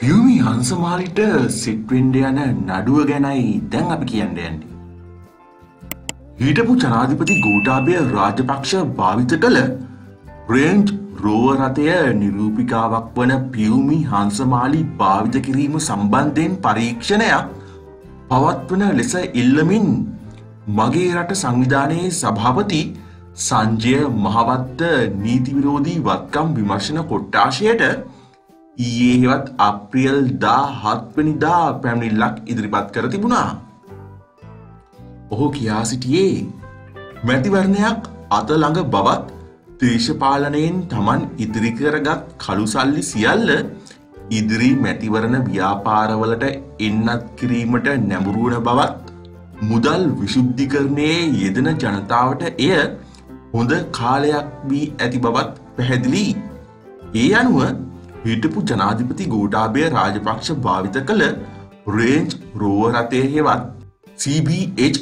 පියුමි හංසමාලිට සිට්වෙන්ඩ යන නඩුව ගැනයි දැන් අපි කියන්න යන්නේ. හිටපු ජනාධිපති ගෝඨාභය රාජපක්ෂ භාවිත කළ රේන්ජ් රෝවර් රථය නිරූපිකාවක් වන පියුමි හංසමාලි භාවිත කිරීම සම්බන්ධයෙන් පරීක්ෂණයක් පවත්වන ලෙස ඉල්ලමින් මගේ රට සංවිධානයේ සභාපති සංජය මහවත්ත නීති විරෝධී වත්කම් විමර්ශන කොට්ටාශයට ඊයේ හෙවත් අප්‍රේල් 17 වෙනිදා පැමිණිල්ලක් ඉදිරිපත් කර තිබුණා. ඔහු කියා සිටියේ මැතිවරණයක් අත ළඟ බවත් දේශපාලනයෙන් Taman ඉදිරි කරගත් කළු සල්ලි සියල්ල ඉදිරි මැතිවරණ ව්‍යාපාරවලට එන්නත් කිරීමට නැඹුරු වන බවත් මුදල් විශුද්ධීකරණයේ යෙදෙන ජනතාවට එය හොඳ කාලයක් වී ඇති බවත් පැහැදිලි. ඒ අනුව හිටපු ජනාධිපති ගෝඨාභය රාජපක්ෂ භාවිත කළ රේන්ජ් රෝවර් රථය හෙවත් CBH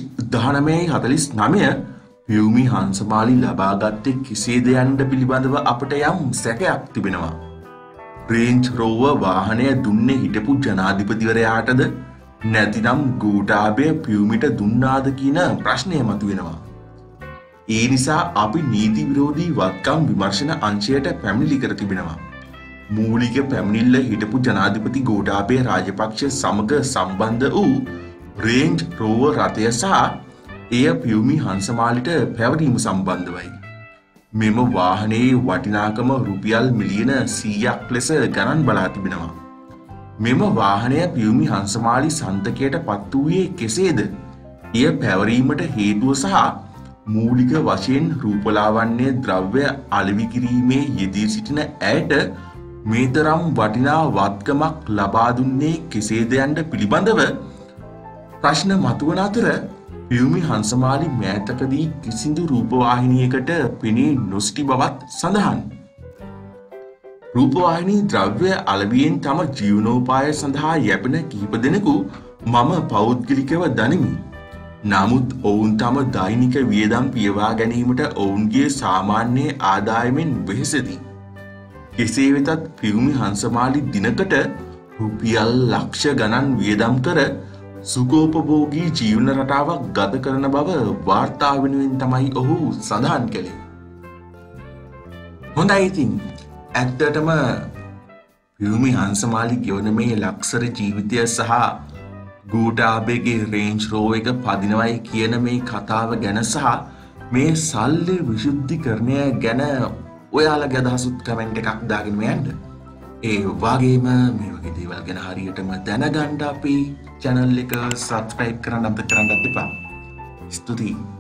1949 පියුමි හංසමාලි ලබාගත්තේ කෙසේද යන්න පිළිබඳව අපට යම් සැකයක් තිබෙනවා. රේන්ජ් රෝවර් වාහනය දුන්නේ හිටපු ජනාධිපතිවරයාටද නැතිනම් ගෝඨාභය පියුමිට දුන්නාද කියන ප්‍රශ්නය මතුවෙනවා. ඒ නිසා අපි නීති විරෝධී වත්කම් විමර්ශන අංශයට පැමිණිලි කර තිබෙනවා. මූලික පැමිණිල්ල හිටපු ජනාධිපති ගෝඨාභය රාජපක්ෂ සමග සම්බන්ධ වූ රේන්ජ් රෝවර් රථය සහ එය පියුමි හංසමාලිට පැවරීම සම්බන්ධවයි. මෙම වාහනයේ වටිනාකම රුපියල් මිලියන 100ක් ලෙස ගණන් බලා තිබෙනවා. මෙම වාහනය පියුමි හංසමාලි සන්තකයට පත් වූයේ කෙසේද? එය පැවරීමට හේතුව සහ මූලික වශයෙන් රූපලාවන්‍ය ද්‍රව්‍ය අලෙවි කිරීමේ යෙදී සිටින ඇයට මේතරම් වටිනා වත්කමක් ලබා දුන්නේ කෙසේද යන්න පිළිබඳව ප්‍රශ්න මතුවන අතර පියුමි හංසමාලි මෑතකදී කිසිදු රූපවාහිනියකට පෙනී නොසිටි බවත් සඳහන්. රූපවාහිනී ද්‍රව්‍ය අලෙවියෙන් තම ජීවනෝපාය සඳහා යැපෙන කිහිප දෙනෙකු මම පෞද්ගලිකව දනිමි. නමුත් ඔවුන් තම දෛනික වියදම් පියවා ගැනීමට ඔවුන්ගේ සාමාන්‍ය ආදායමෙන් වෙහෙසති. කෙසේ වෙතත් පියුමි හංසමාලි දිනකට රුපියල් ලක්ෂ ගණන් වියදම් කර සුඛෝපභෝගී ජීවන රටාවක් ගත කරන බව වාර්තා වෙනුවෙන් තමයි ඔහු සඳහන් කළේ. හොඳයි ඉතින් ඇත්තටම පියුමි හංසමාලි ගෙවන මේ ලක්ෂර ජීවිතය සහ ගෝඨාභයගේ රේන්ජ් රෝවර් එක පදිනවයි කියන මේ කතාව ගැන සහ මේ සල්ලි විශුද්ධීකරණය ගැන ඔයාලගේ අදහසුත් කමෙන්ට් එකක් දාගෙන යන්න. ඒ වගේම මේ වගේ දේවල් ගැන හරියටම දැනගන්න අපේ channel එක subscribe කරන්න අමතක කරන්නත් එපා. ස්තුතියි.